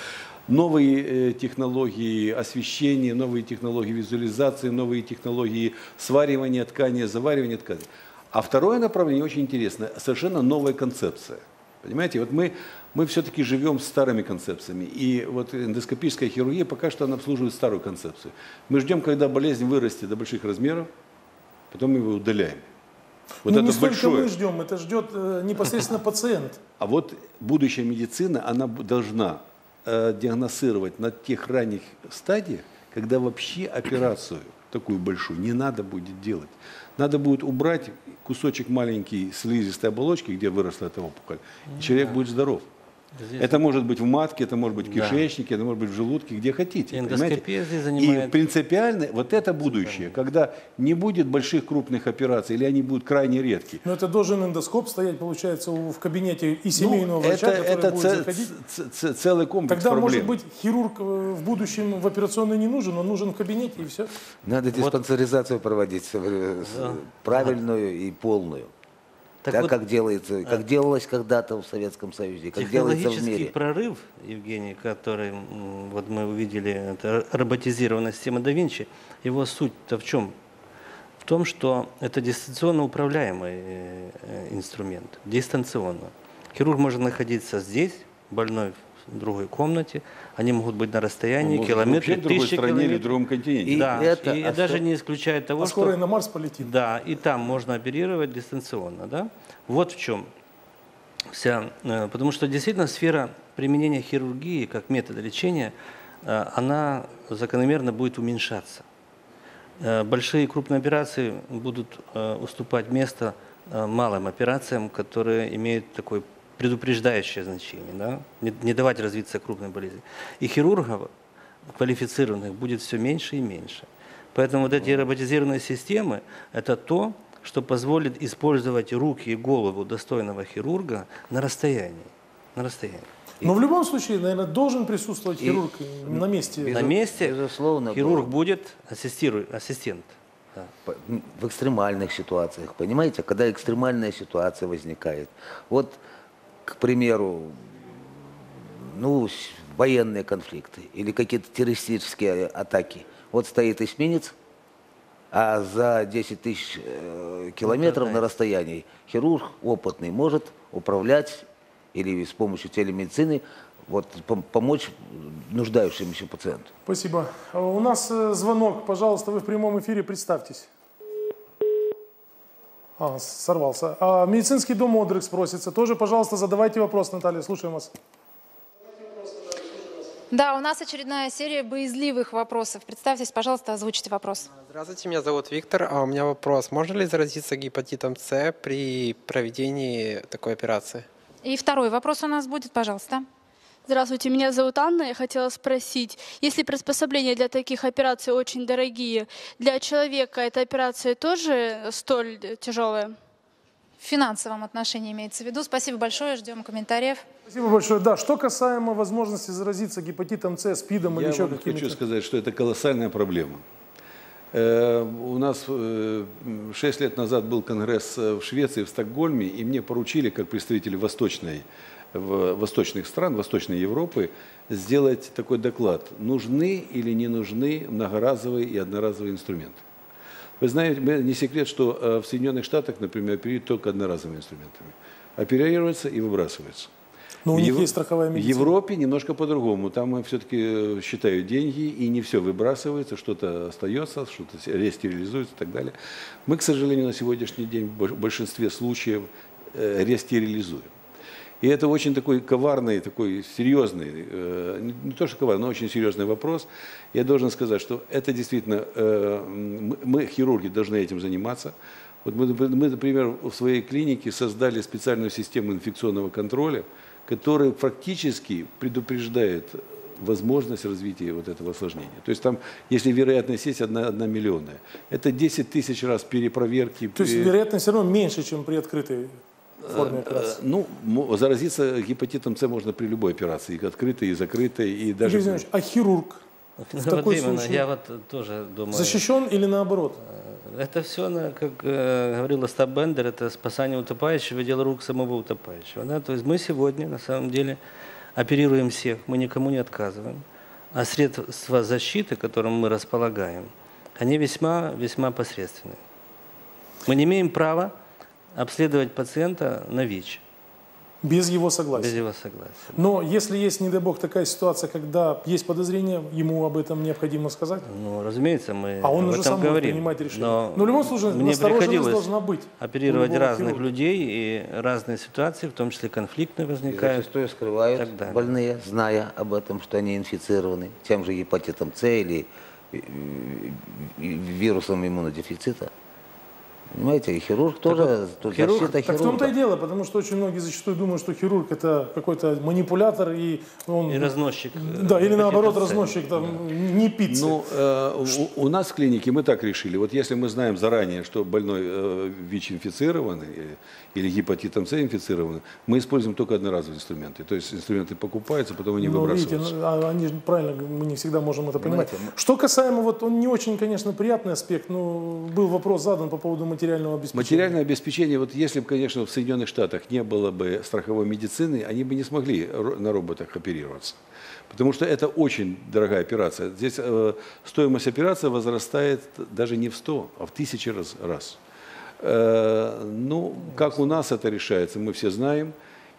Новые технологии освещения, новые технологии визуализации, новые технологии сваривания ткани, заваривания ткани. А второе направление очень интересное, совершенно новая концепция. Понимаете, вот мы все-таки живем с старыми концепциями. И вот эндоскопическая хирургия пока что она обслуживает старую концепцию. Мы ждем, когда болезнь вырастет до больших размеров, потом мы его удаляем. Вот Ну, это не столько большое. мы ждем, это ждет непосредственно пациент. А вот будущая медицина, она должна диагностировать на тех ранних стадиях, когда вообще операцию такую большую не надо будет делать. Надо будет убрать кусочек маленький слизистой оболочки, где выросла эта опухоль, и человек будет здоров. Здесь это может быть в матке, это может быть в кишечнике, это может быть в желудке, где хотите. Эндоскопия здесь занимает... И принципиально вот это будущее, когда не будет больших крупных операций, или они будут крайне редкие. Но это должен эндоскоп стоять, получается, в кабинете и семейного врача, который будет заходить. Целый комплекс Тогда, проблем. может быть, хирург в будущем в операционной не нужен, он нужен в кабинете, и все. Надо диспансеризацию проводить правильную и полную. Так вот, как делалось когда-то в Советском Союзе, как делается в мире. Технологический прорыв, Евгений, который вот мы увидели, это роботизированная система да Винчи, его суть-то в чем? В том, что это дистанционно управляемый инструмент, дистанционно. Хирург может находиться здесь, больной в другой комнате, они могут быть на расстоянии Может, километры, в другой тысячи стране километров. или в другом континенте. Да, и даже не исключает того, что... скоро и на Марс полетит. Да, и там можно оперировать дистанционно. Да? Вот в чем вся... Потому что действительно сфера применения хирургии как метода лечения, она закономерно будет уменьшаться. Большие и крупные операции будут уступать место малым операциям, которые имеют такое предупреждающее значение, да? Не давать развиться крупной болезни. И хирургов квалифицированных будет все меньше и меньше. Поэтому вот эти роботизированные системы – это то, что позволит использовать руки и голову достойного хирурга на расстоянии. Но в любом случае, наверное, должен присутствовать хирург на месте. На месте безусловно, хирург будет ассистент. Да. В экстремальных ситуациях, понимаете, когда экстремальная ситуация возникает. Вот, к примеру, ну, военные конфликты или какие-то террористические атаки. Вот стоит эсминец, а за 10 тысяч километров на расстоянии хирург опытный может управлять или с помощью телемедицины вот, помочь нуждающемуся пациенту. Спасибо. У нас звонок. Пожалуйста, вы в прямом эфире, представьтесь. Сорвался. Медицинский дом «Одрекс» просится. Тоже, пожалуйста, задавайте вопрос, Наталья. Слушаем вас. Да, у нас очередная серия боязливых вопросов. Представьтесь, пожалуйста, озвучите вопрос. Здравствуйте, меня зовут Виктор. У меня вопрос. Можно ли заразиться гепатитом С при проведении такой операции? И второй вопрос у нас будет, пожалуйста. Здравствуйте, меня зовут Анна. Я хотела спросить, если приспособления для таких операций очень дорогие, для человека эта операция тоже столь тяжелая? В финансовом отношении имеется в виду. Спасибо большое, ждем комментариев. Спасибо большое. Да, что касаемо возможности заразиться гепатитом С, СПИДом или еще какими-то... Я хочу сказать, что это колоссальная проблема. У нас 6 лет назад был конгресс в Швеции, в Стокгольме, и мне поручили, как представителю восточных стран, Восточной Европы, сделать такой доклад. Нужны или не нужны многоразовые и одноразовые инструменты? Вы знаете, не секрет, что в Соединенных Штатах, например, оперируют только одноразовыми инструментами. Оперируются и выбрасываются. Но у них есть страховая медицина. В Европе немножко по-другому. Там все-таки считают деньги, и не все выбрасывается, что-то остается, что-то рестерилизуется и так далее. Мы, к сожалению, на сегодняшний день в большинстве случаев рестерилизуем. И это очень такой коварный, такой серьезный, не то что коварный, но очень серьезный вопрос. Я должен сказать, что это действительно, мы, хирурги, должны этим заниматься. Вот мы, например, в своей клинике создали специальную систему инфекционного контроля, которая фактически предупреждает возможность развития вот этого осложнения. То есть там, если вероятность есть 1 миллионная, это 10 тысяч раз перепроверки. То есть вероятность все равно меньше, чем при открытой форме операции? Ну, заразиться гепатитом С можно при любой операции, и открытой, и закрытой, и даже... А хирург в такой случае я вот тоже думаю, защищен или наоборот? Это все, как говорил Остап Бендер, это спасание утопающего, дело рук самого утопающего. Да? То есть мы сегодня, на самом деле, оперируем всех, мы никому не отказываем. А средства защиты, которым мы располагаем, они весьма, весьма посредственные. Мы не имеем права обследовать пациента на ВИЧ. Без его согласия. Без его согласия. Но если есть, не дай бог, такая ситуация, когда есть подозрение, ему об этом необходимо сказать? Ну, разумеется, мы он об уже этом сам говорим. Принимать решение. Но в любом случае, мне настороженность должна быть. Оперировать разных людей, и разные ситуации, в том числе конфликтные, возникают. Зачастую скрывают больные, зная об этом, что они инфицированы тем же гепатитом С или вирусом иммунодефицита. Понимаете, и хирург тоже, тут защита хирурга. Так в том-то и дело, потому что очень многие зачастую думают, что хирург это какой-то манипулятор и он... И разносчик. Да, или наоборот разносчик, там, не пиццы. Ну, у нас в клинике мы так решили. Вот если мы знаем заранее, что больной ВИЧ инфицирован или гепатитом С инфицирован, мы используем только одноразовые инструменты. То есть инструменты покупаются, потом они выбрасываются. Видите, они правильно, мы не всегда можем это понимать. Что касаемо, вот он не очень, конечно, приятный аспект, но был вопрос задан по поводу материального обеспечения. Материальное обеспечение, вот если бы, конечно, в Соединенных Штатах не было бы страховой медицины, они бы не смогли на роботах оперироваться. Потому что это очень дорогая операция. Здесь стоимость операции возрастает даже не в 100, а в 1000 раз. Ну, как у нас это решается, мы все знаем.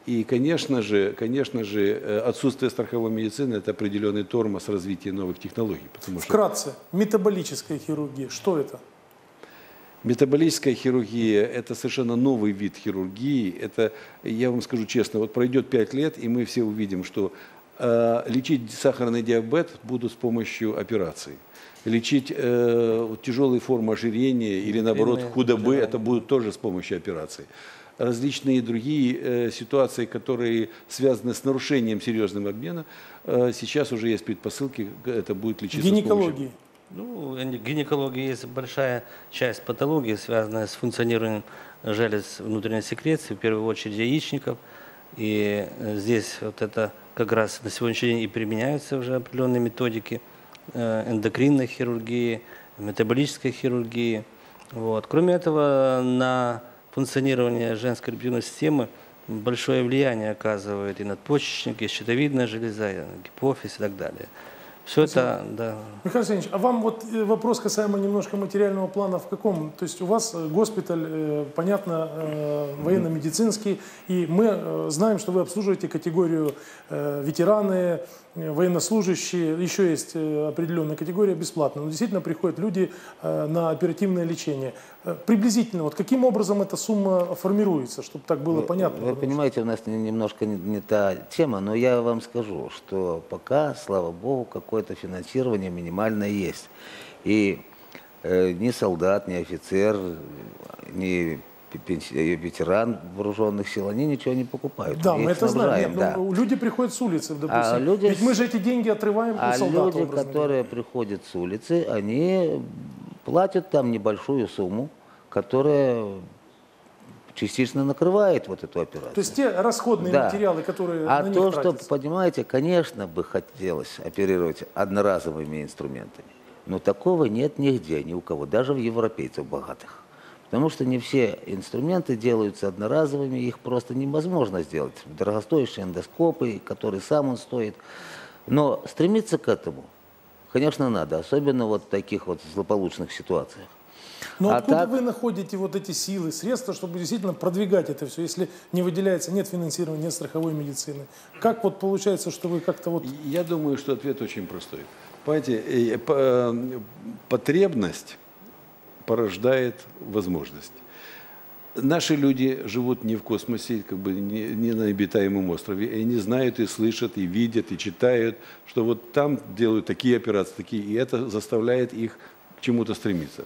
И, конечно же, отсутствие страховой медицины – это определенный тормоз развития новых технологий. Потому что Вкратце, метаболическая хирургия, что это? метаболическая хирургия – это совершенно новый вид хирургии. Это, я вам скажу честно, вот пройдет 5 лет, и мы все увидим, что лечить сахарный диабет будут с помощью операций. Лечить тяжелые формы ожирения или, наоборот, худобы – это будут тоже с помощью операций. Различные другие ситуации, которые связаны с нарушением серьезного обмена, сейчас уже есть предпосылки, это будет лечиться Гинекологии. с помощью. Ну, гинекология есть большая часть патологии, связанная с функционированием желез внутренней секреции, в первую очередь яичников. И здесь вот это как раз на сегодняшний день и применяются уже определенные методики эндокринной хирургии, метаболической хирургии. Вот. Кроме этого, на функционирование женской репродуктивной системы большое влияние оказывает и надпочечник, и щитовидная железа, и гипофиз и так далее. Все это, да. Михаил Алексеевич, а вам вот вопрос касаемо немножко материального плана в каком? То есть у вас госпиталь, понятно, военно-медицинский, и мы знаем, что вы обслуживаете категорию ветераны, военнослужащие, еще есть определенная категория бесплатно. Но действительно приходят люди на оперативное лечение. Приблизительно, вот каким образом эта сумма формируется, чтобы так было понятно? Вы понимаете, у нас немножко не та тема, но я вам скажу, что пока, слава богу, какое-то финансирование минимальное есть. И ни солдат, ни офицер, ни ветеран вооруженных сил, они ничего не покупают. Да, мы это знаем. Да. Люди приходят с улицы, допустим. Ведь мы же эти деньги отрываем у солдат. А люди, которые приходят с улицы, они платят там небольшую сумму, которая частично накрывает вот эту операцию. То есть те расходные материалы, которые на них то, тратятся. что, понимаете, конечно, бы хотелось оперировать одноразовыми инструментами, но такого нет нигде, ни у кого, даже в европейцев богатых. Потому что не все инструменты делаются одноразовыми, их просто невозможно сделать. Дорогостоящие эндоскопы, которые сам он стоит. Но стремиться к этому, конечно, надо, особенно вот в таких вот злополучных ситуациях. Но откуда вы находите вот эти силы, средства, чтобы действительно продвигать это все, если не выделяется, нет финансирования, нет страховой медицины? Как вот получается, что вы как-то вот... Я думаю, что ответ очень простой. Понимаете, потребность порождает возможность. Наши люди живут не в космосе, как бы не на обитаемом острове, и они знают, и слышат, и видят, и читают, что вот там делают такие операции, такие, и это заставляет их к чему-то стремиться.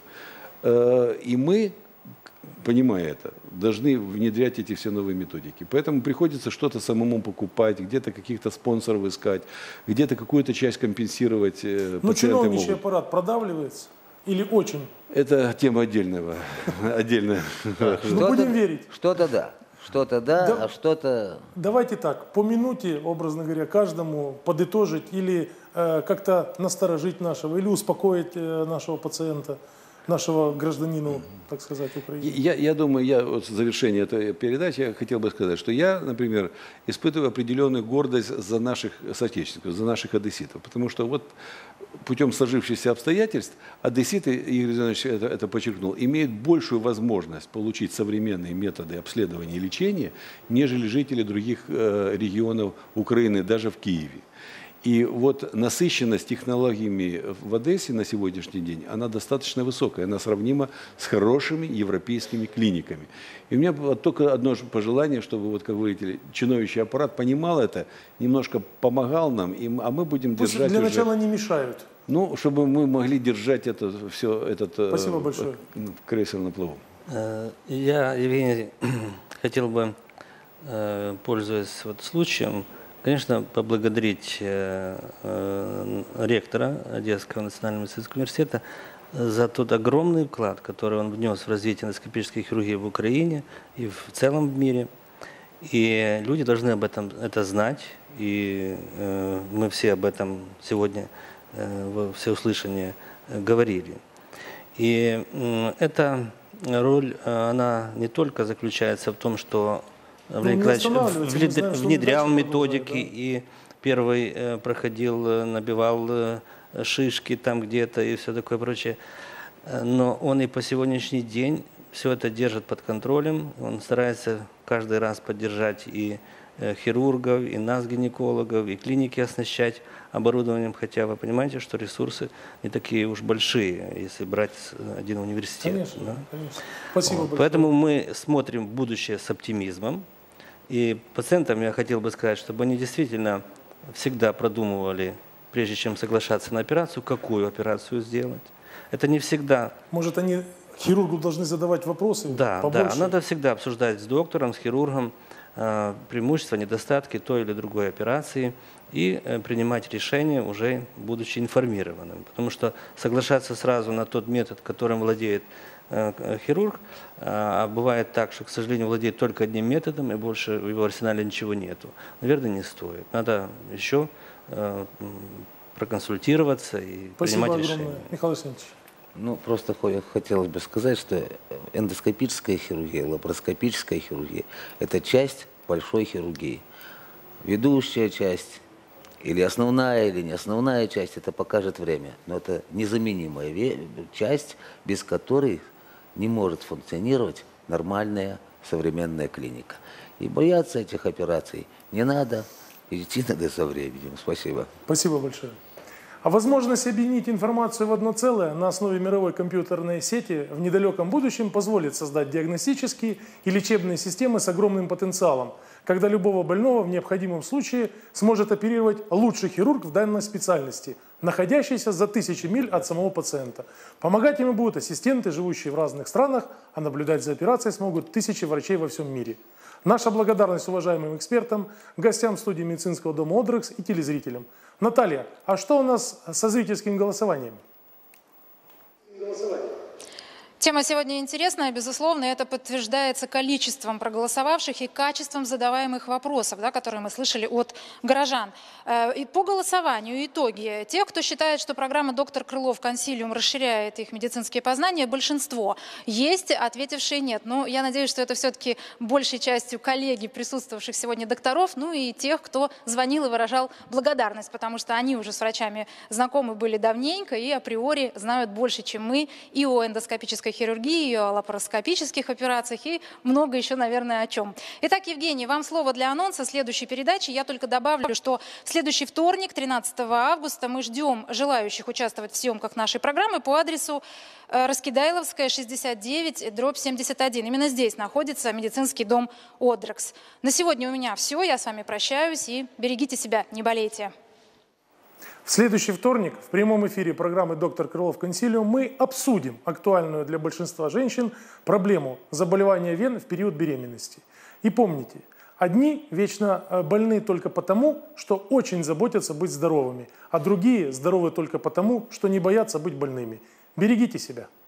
И мы, понимая это, должны внедрять эти все новые методики. Поэтому приходится что-то самому покупать, где-то каких-то спонсоров искать, где-то какую-то часть компенсировать. Ну, чиновничий аппарат продавливается? Или очень? Это тема отдельная. Ну, будем верить. Что-то да. Что-то да, а что-то... Давайте так, по минуте, образно говоря, каждому подытожить или как-то насторожить нашего, или успокоить нашего пациента, нашего гражданина, так сказать, Украины. Я думаю, вот в завершении этой передачи я хотел бы сказать, что я, например, испытываю определенную гордость за наших соотечественников, за наших одесситов, потому что вот путем сложившихся обстоятельств одесситы, Игорь Иванович это подчеркнул, имеют большую возможность получить современные методы обследования и лечения, нежели жители других регионов Украины, даже в Киеве. И вот насыщенность технологиями в Одессе на сегодняшний день, она достаточно высокая, она сравнима с хорошими европейскими клиниками. И у меня вот только одно пожелание, чтобы, вот, как вы говорите, чиновничий аппарат понимал это, немножко помогал нам, а мы будем пусть держать для начала не мешают. Ну, чтобы мы могли держать этот Спасибо большое. Крейсер на плаву. Я, Евгений, хотел бы, пользуясь вот случаем, конечно, поблагодарить ректора Одесского национального медицинского университета за тот огромный вклад, который он внес в развитие эндоскопической хирургии в Украине и в целом в мире. И люди должны об этом знать, и мы все об этом сегодня во всеуслышание говорили. И эта роль, она не только заключается в том, что Владимир Николаевич внедрял методики, и первый проходил, набивал шишки там где-то и все такое прочее. Но он и по сегодняшний день все это держит под контролем. Он старается каждый раз поддержать и хирургов, и нас, гинекологов, и клиники оснащать оборудованием, хотя вы понимаете, что ресурсы не такие уж большие, если брать один университет. Конечно, да? конечно. Спасибо большое. Поэтому мы смотрим в будущее с оптимизмом. И пациентам я хотел бы сказать, чтобы они действительно всегда продумывали, прежде чем соглашаться на операцию, какую операцию сделать. Это не всегда... Может, они хирургу должны задавать вопросы? Да, побольше? да, надо всегда обсуждать с доктором, с хирургом преимущества, недостатки той или другой операции и принимать решение, уже будучи информированным. Потому что соглашаться сразу на тот метод, которым владеет хирург, а бывает так, что, к сожалению, владеет только одним методом, и больше в его арсенале ничего нету. Наверное, не стоит. Надо еще проконсультироваться и Спасибо принимать огромное, решения. Михаил Александрович. Ну, просто хотелось бы сказать, что эндоскопическая хирургия, лапароскопическая хирургия – это часть большой хирургии. Ведущая часть, или основная, или не основная часть, это покажет время. Но это незаменимая часть, без которой не может функционировать нормальная современная клиника. И бояться этих операций не надо, идти надо со временем. Спасибо. Спасибо большое. А возможность объединить информацию в одно целое на основе мировой компьютерной сети в недалеком будущем позволит создать диагностические и лечебные системы с огромным потенциалом, когда любого больного в необходимом случае сможет оперировать лучший хирург в данной специальности, находящийся за 1000 миль от самого пациента. Помогать ему будут ассистенты, живущие в разных странах, а наблюдать за операцией смогут тысячи врачей во всем мире. Наша благодарность уважаемым экспертам, гостям студии медицинского дома «Одрекс» и телезрителям. Наталья, а что у нас со зрительским голосованием? Тема сегодня интересная, безусловно, и это подтверждается количеством проголосовавших и качеством задаваемых вопросов, да, которые мы слышали от горожан. И по голосованию итоги. Тех, кто считает, что программа «Доктор Крылов Консилиум» расширяет их медицинские познания, большинство. Есть ответившие «нет». Но я надеюсь, что это все-таки большей частью коллеги присутствовавших сегодня докторов, ну и тех, кто звонил и выражал благодарность, потому что они уже с врачами знакомы были давненько и априори знают больше, чем мы, и о эндоскопической хирургии, о лапароскопических операциях и много еще, наверное, о чем. Итак, Евгений, вам слово для анонса следующей передачи. Я только добавлю, что в следующий вторник, 13 августа, мы ждем желающих участвовать в съемках нашей программы по адресу Раскидайловская, 69/71. Именно здесь находится медицинский дом «Одрекс». На сегодня у меня все. Я с вами прощаюсь и берегите себя, не болейте. В следующий вторник в прямом эфире программы «Доктор Крылов Консилиум» мы обсудим актуальную для большинства женщин проблему заболевания вен в период беременности. И помните, одни вечно больны только потому, что очень заботятся быть здоровыми, а другие здоровы только потому, что не боятся быть больными. Берегите себя.